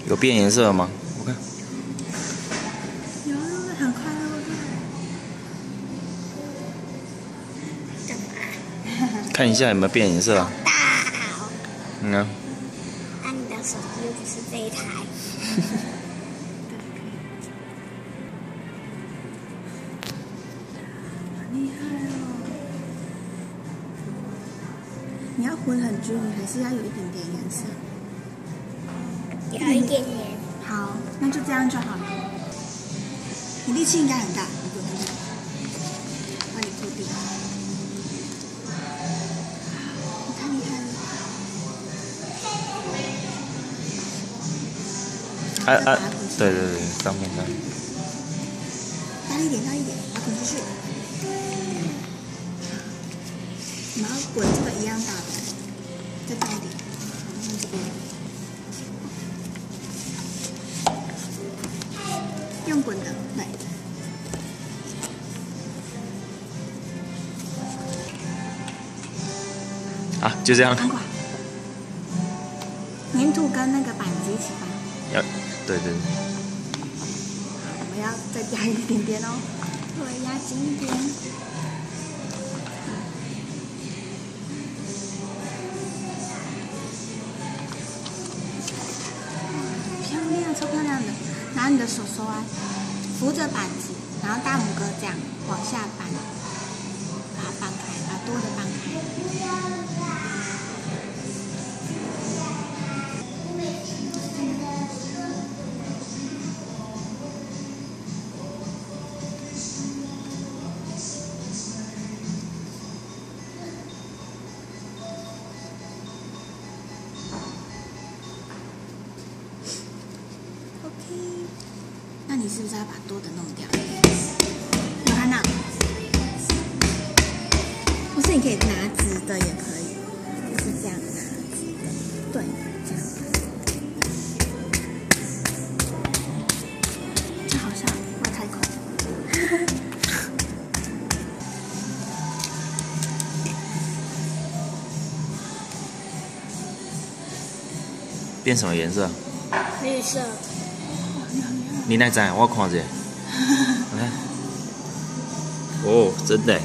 有变颜色吗？我看。 有，很快乐，对不对？ 看一下有没有变颜色啊？ 大哦。 嗯啊。 那你的手机又不是这一台。厉害哦！你要混很均匀，还是要有一点点颜色？有一点点。好，那就这样就好了。你力气应该很大，你滚看看，帮你固定。你太厉害了。 对，上面的。 大力一点，大力一点，把它滚出去。你们要滚这个一样大的，再大一点，然后这边。用滚的，对。 啊，就这样。 安管。粘土跟那个板子一起放。 对。 我们要再加一点点哦。对，压紧一点。漂亮，超漂亮的。拿你的手啊，扶着板子，然后大拇哥这样往下扳，把它扳开，把多的扳开。OK， 那你是不是要把多的弄掉？有看到？不是，你可以拿直的也可以，就是这样拿直的，对，这样。这好像外太空。 变什么颜色？ 绿色。 你哪知？我看一下。看。哦，真的。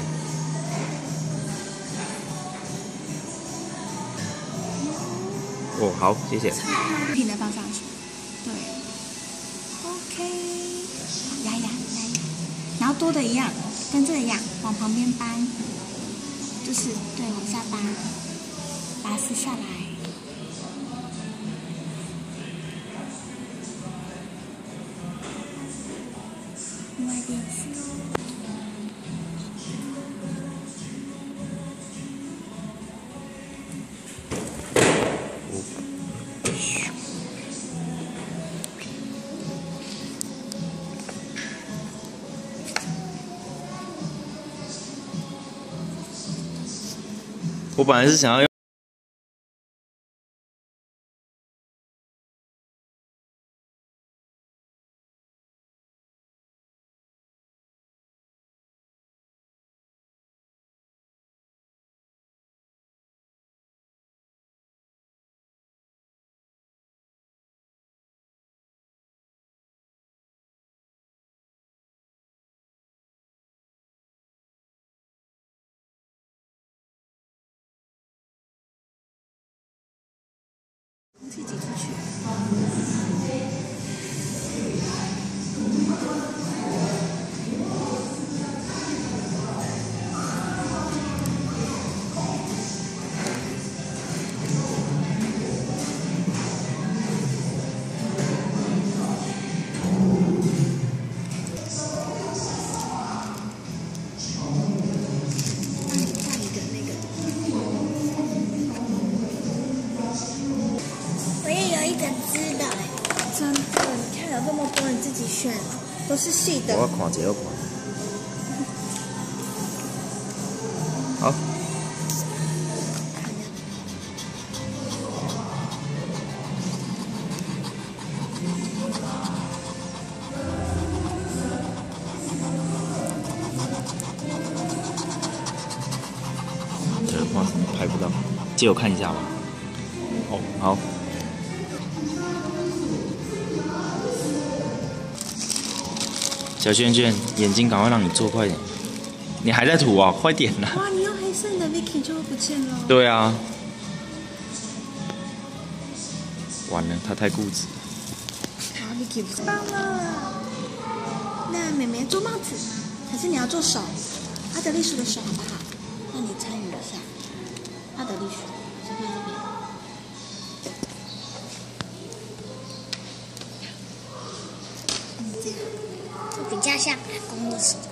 哦，好，谢谢。 平的放上去。对。OK。压，然后多的一样，跟这个一样，往旁边搬，就是对，往下搬，把它撕下来。另外一边是哦。 我本来是想要用。 空气挤出去。真的，你看有这么多，你自己选，都是细的。 我看一下，好。这个画拍不到，借我看一下吧。哦，好。 小圈圈，眼睛赶快让你做快点。你还在涂啊？快点啦！ 哇，你用黑色，你的 Vicky 就会不见了。 对啊。完了，他太固执了。 好 ，Vicky 不棒了。那妹妹做帽子，可是你要做手，阿德利鼠的手好不好？那你参与一下，阿德利鼠这边。这样，就比较像阿公的手。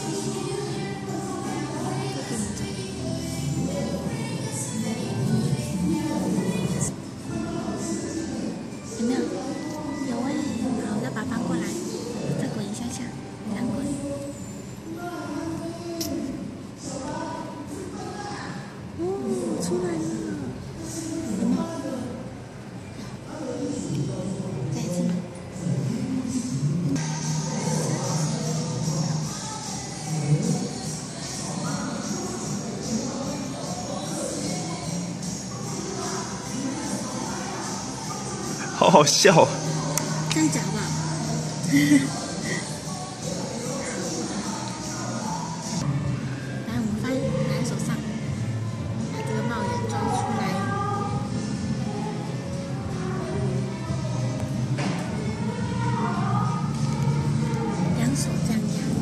有没有？有哎、好，那爸爸过来，再滚一下下，再滚。哦，出来了。有没有？再一次。 好好笑。 这样讲好不好？来，我们翻，拿在手上，把这个帽檐装出来。两手这样压，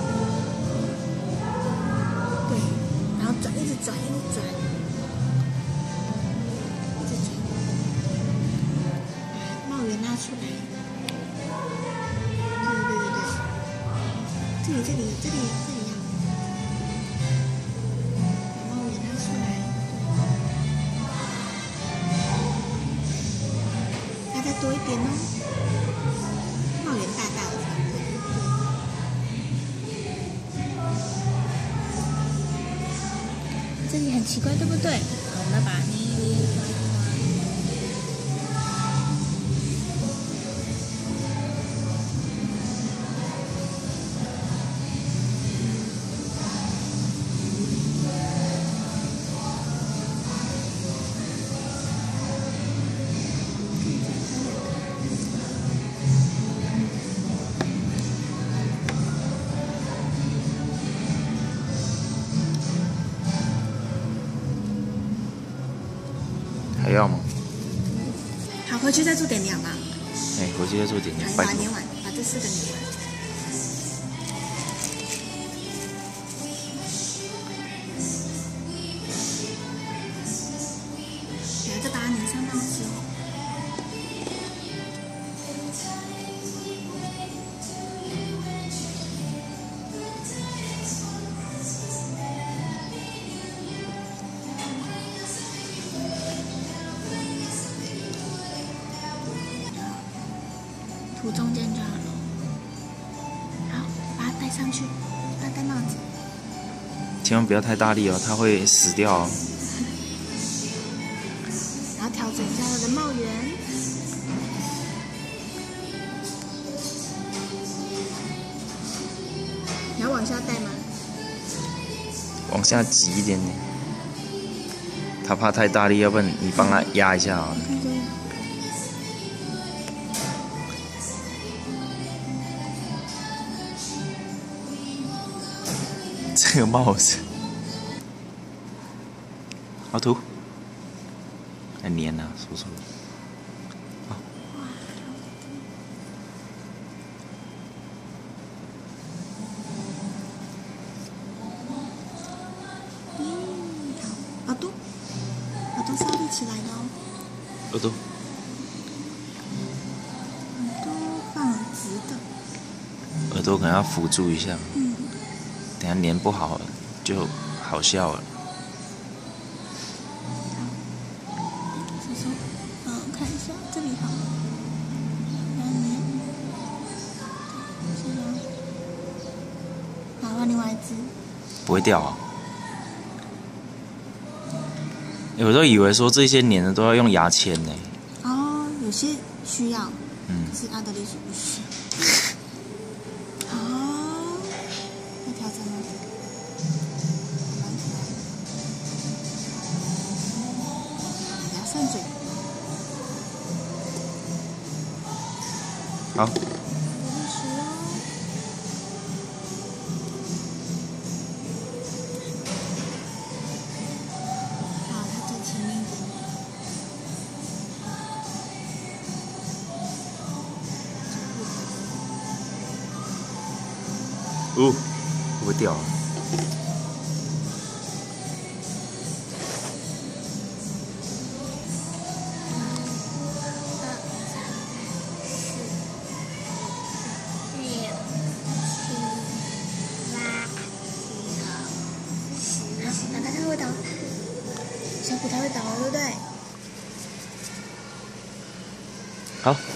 对，然后转，一直转，一直转，一直转，把帽檐拉出来。这里呀，把帽檐拉出来，要再多一点哦。帽檐大大的，这里很奇怪，对不对？好，我们把捏抓。 还要吗？ 好，回去再做点点吧。 哎，回去再做点点， 把它粘完，把这4个粘完。然后再把它粘上帽子。涂中间就好了。好，把它戴上去，把它戴帽子。 千万不要太大力哦，它会死掉哦。 然后调整一下它的帽檐。你要往下戴吗？ 往下挤一点点。他怕太大力，要不然你帮他压一下啊。这个帽子，好涂，很黏啊，说错了。好， 好，耳朵是要立起来的哦。 耳朵放直的。 耳朵可能要辅助一下。 嗯。 等下粘不好就好笑了。 手手，看一下这里好。然后粘。这样。好，换另外一只。 不会掉啊。我都以为说这些粘的都要用牙签呢。 哦，有些需要。 嗯。 可是阿德利鼠不需要。上嘴。 好。 哦，会不会掉啊？ 它会倒，小骨头会倒了，对不对？ 好。